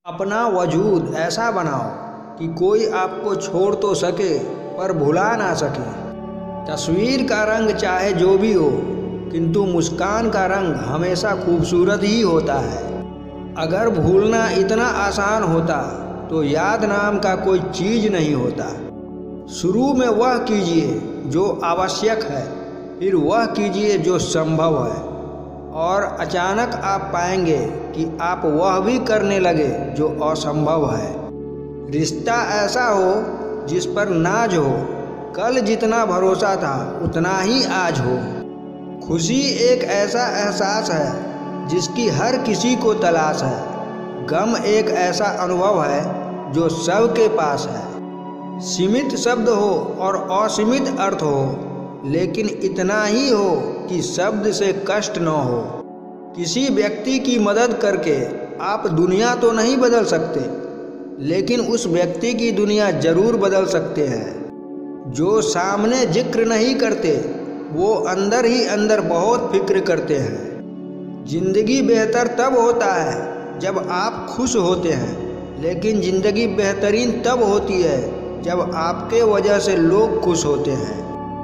अपना वजूद ऐसा बनाओ कि कोई आपको छोड़ तो सके पर भुला ना सके। तस्वीर का रंग चाहे जो भी हो, किंतु मुस्कान का रंग हमेशा खूबसूरत ही होता है। अगर भूलना इतना आसान होता तो याद नाम का कोई चीज़ नहीं होता। शुरू में वह कीजिए जो आवश्यक है, फिर वह कीजिए जो संभव है, और अचानक आप पाएंगे कि आप वह भी करने लगे जो असंभव है। रिश्ता ऐसा हो जिस पर नाज हो, कल जितना भरोसा था उतना ही आज हो। खुशी एक ऐसा एहसास है जिसकी हर किसी को तलाश है। गम एक ऐसा अनुभव है जो सबके पास है। सीमित शब्द हो और असीमित अर्थ हो, लेकिन इतना ही हो कि शब्द से कष्ट न हो। किसी व्यक्ति की मदद करके आप दुनिया तो नहीं बदल सकते, लेकिन उस व्यक्ति की दुनिया जरूर बदल सकते हैं। जो सामने जिक्र नहीं करते वो अंदर ही अंदर बहुत फिक्र करते हैं। जिंदगी बेहतर तब होता है जब आप खुश होते हैं, लेकिन जिंदगी बेहतरीन तब होती है जब आपके वजह से लोग खुश होते हैं।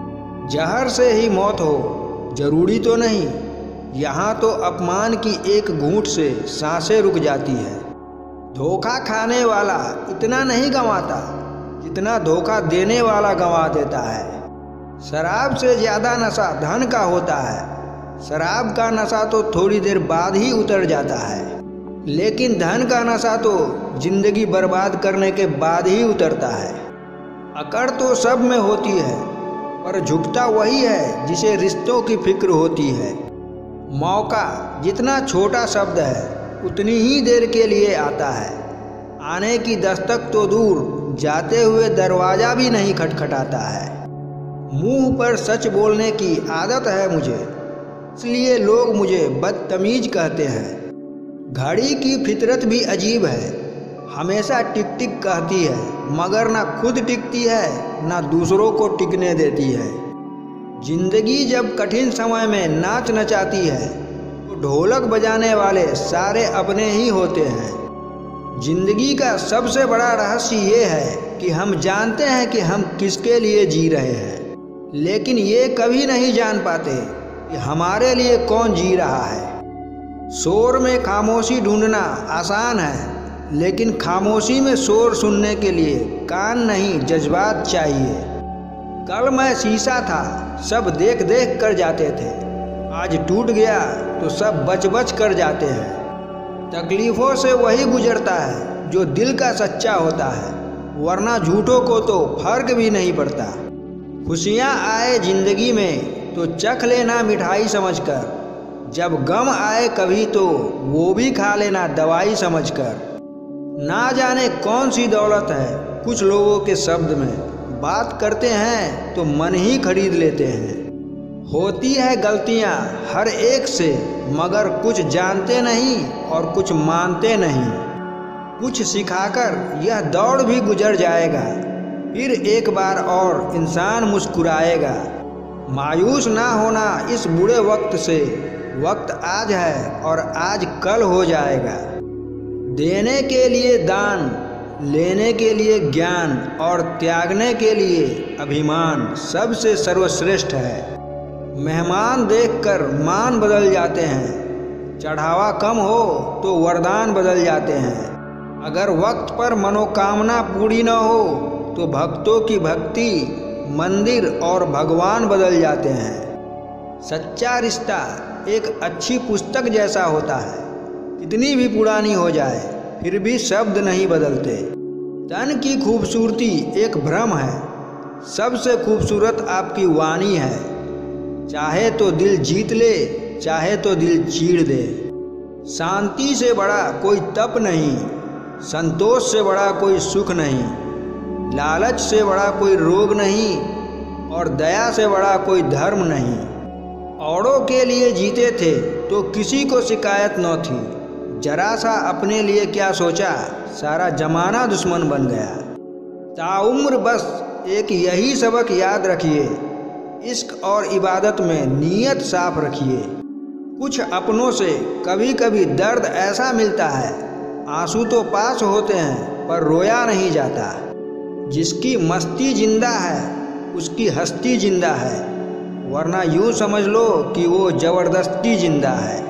जहर से ही मौत हो जरूरी तो नहीं, यहाँ तो अपमान की एक घूंट से सांसें रुक जाती है। धोखा खाने वाला इतना नहीं गंवाता जितना धोखा देने वाला गंवा देता है। शराब से ज़्यादा नशा धन का होता है। शराब का नशा तो थोड़ी देर बाद ही उतर जाता है, लेकिन धन का नशा तो जिंदगी बर्बाद करने के बाद ही उतरता है। अकड़ तो सब में होती है, पर झुकता वही है जिसे रिश्तों की फिक्र होती है। मौका जितना छोटा शब्द है उतनी ही देर के लिए आता है। आने की दस्तक तो दूर, जाते हुए दरवाज़ा भी नहीं खटखटाता है। मुंह पर सच बोलने की आदत है मुझे, इसलिए लोग मुझे बदतमीज कहते हैं। घड़ी की फितरत भी अजीब है, हमेशा टिक टिक कहती है, मगर ना खुद टिकती है ना दूसरों को टिकने देती है। जिंदगी जब कठिन समय में नाच नचाती है तो ढोलक बजाने वाले सारे अपने ही होते हैं। जिंदगी का सबसे बड़ा रहस्य ये है कि हम जानते हैं कि हम किसके लिए जी रहे हैं, लेकिन ये कभी नहीं जान पाते कि हमारे लिए कौन जी रहा है। शोर में खामोशी ढूंढना आसान है, लेकिन खामोशी में शोर सुनने के लिए कान नहीं जज्बात चाहिए। कल मैं शीशा था, सब देख देख कर जाते थे। आज टूट गया तो सब बच बच कर जाते हैं। तकलीफ़ों से वही गुजरता है जो दिल का सच्चा होता है, वरना झूठों को तो फर्क भी नहीं पड़ता। खुशियाँ आए जिंदगी में तो चख लेना मिठाई समझकर, जब गम आए कभी तो वो भी खा लेना दवाई समझकर। ना जाने कौन सी दौलत है कुछ लोगों के शब्द में, बात करते हैं तो मन ही खरीद लेते हैं। होती है गलतियां हर एक से, मगर कुछ जानते नहीं और कुछ मानते नहीं। कुछ सिखाकर यह दौड़ भी गुजर जाएगा, फिर एक बार और इंसान मुस्कुराएगा। मायूस ना होना इस बुरे वक्त से, वक्त आज है और आज कल हो जाएगा। देने के लिए दान, लेने के लिए ज्ञान और त्यागने के लिए अभिमान सबसे सर्वश्रेष्ठ है। मेहमान देखकर मान बदल जाते हैं, चढ़ावा कम हो तो वरदान बदल जाते हैं। अगर वक्त पर मनोकामना पूरी न हो तो भक्तों की भक्ति, मंदिर और भगवान बदल जाते हैं। सच्चा रिश्ता एक अच्छी पुस्तक जैसा होता है, कितनी भी पुरानी हो जाए फिर भी शब्द नहीं बदलते। तन की खूबसूरती एक भ्रम है, सबसे खूबसूरत आपकी वाणी है। चाहे तो दिल जीत ले, चाहे तो दिल चीर दे। शांति से बड़ा कोई तप नहीं, संतोष से बड़ा कोई सुख नहीं, लालच से बड़ा कोई रोग नहीं, और दया से बड़ा कोई धर्म नहीं। औरों के लिए जीते थे तो किसी को शिकायत न थी, जरा सा अपने लिए क्या सोचा, सारा जमाना दुश्मन बन गया। ताउम्र बस एक यही सबक याद रखिए, इश्क और इबादत में नीयत साफ रखिए। कुछ अपनों से कभी कभी दर्द ऐसा मिलता है, आंसू तो पास होते हैं पर रोया नहीं जाता। जिसकी मस्ती जिंदा है उसकी हस्ती जिंदा है, वरना यूं समझ लो कि वो जबरदस्ती जिंदा है।